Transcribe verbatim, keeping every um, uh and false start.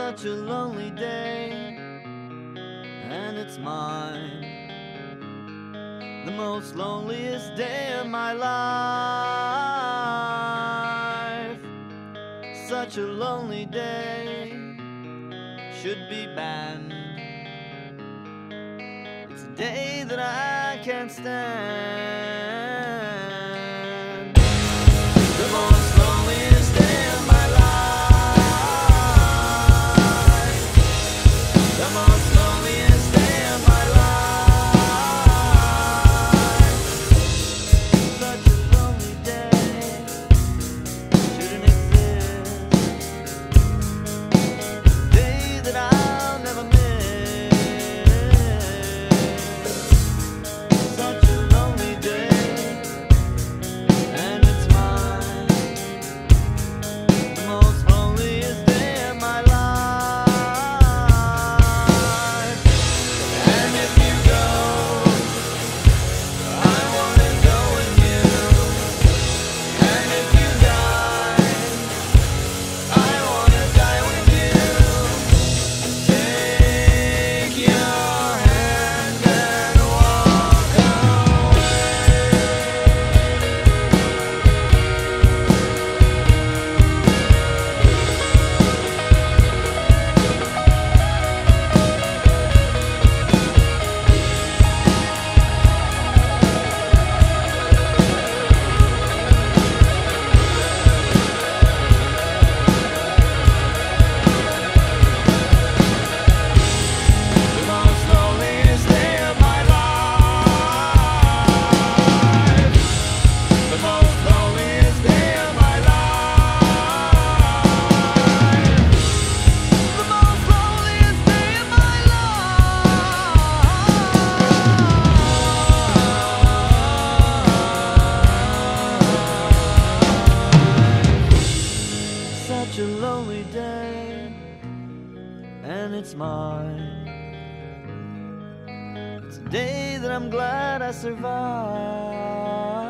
such a lonely day, and it's mine, the most loneliest day of my life. Such a lonely day should be banned. It's a day that I can't stand. The most loneliest day of my life. The most loneliest day of my life. Such a lonely day shouldn't exist. A day that I'll never miss. Such a lonely day, and it's mine, the most loneliest day of my life. And if you go, I wanna go with you. And if you die, I wanna die with you. Take your hand and walk away. The most loneliest day of my life. The most loneliest day of my life. The most loneliest day of my life. Such a lonely day, and it's mine. It's a day that I'm glad I survived.